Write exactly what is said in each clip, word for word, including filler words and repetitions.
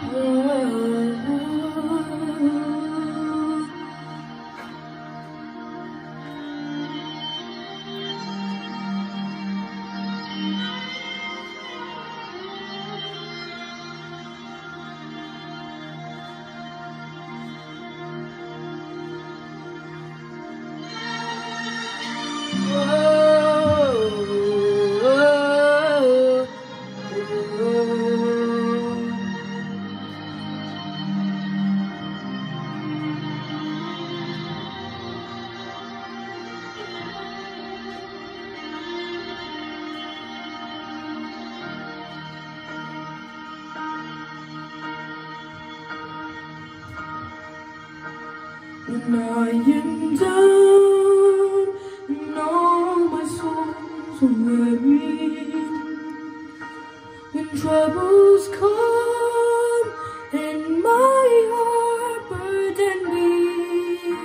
When I am down and all my soul's weary, when troubles come and my heart burden me,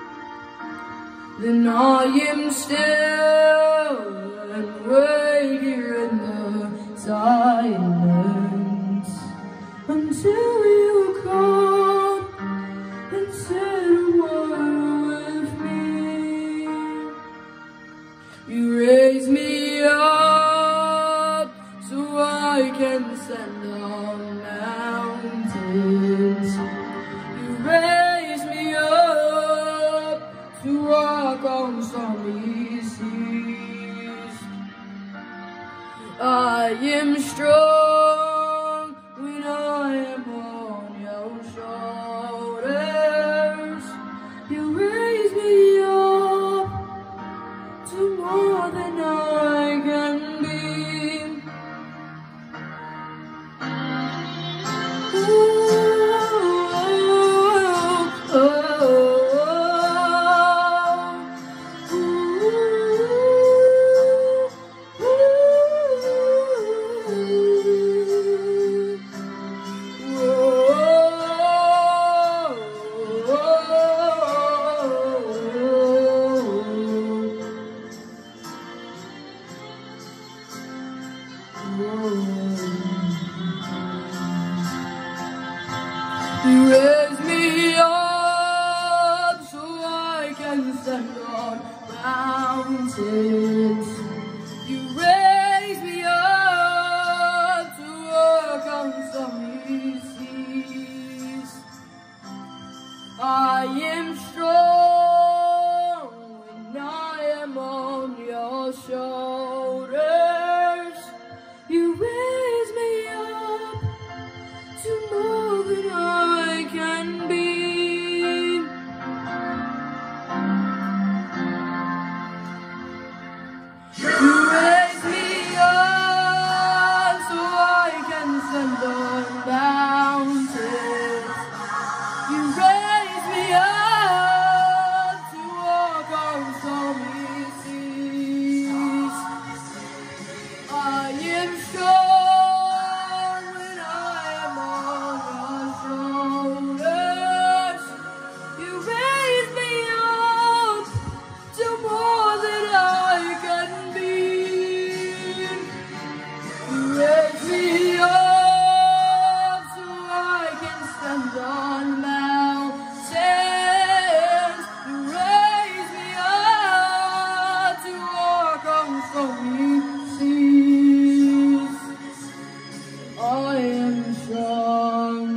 then I am still and wait here in the silence until you come and say a word with me. You raise me up so I can stand on mountains. You raise me up to walk on stormy seas. I am strong when I am on your shoulders. You raise me up to more than I can be. Oh, oh, oh, you raise me up so I can stand on mountains. You raise me up to walk on stormy seas. I am strong when I am on your shoulders. You raise me up to more than I can be. You raise me up so I can stand on mountains. You raise me up to walk on stormy seas. I am strong when I am on your shoulders. You raise me up to more than I can be. You raise me up so I can stand on mountains. You raise me up to walk on stormy seas. I am strong.